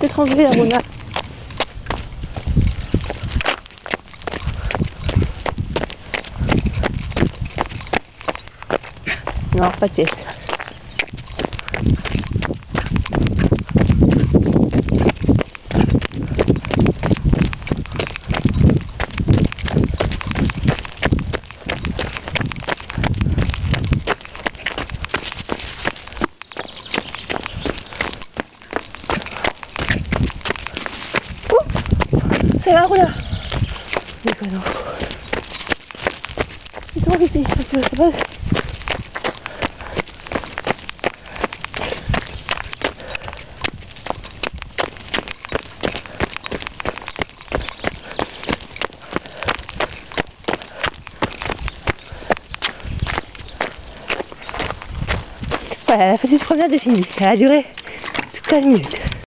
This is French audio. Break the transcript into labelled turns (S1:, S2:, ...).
S1: peut-être enlever la Rona. Non, pas de pièce. C'est la roue là. C'est quoi non? Ils sont ici, je sais pas. Ouais, la petite promenade est finie. Elle a duré toute 15 minutes.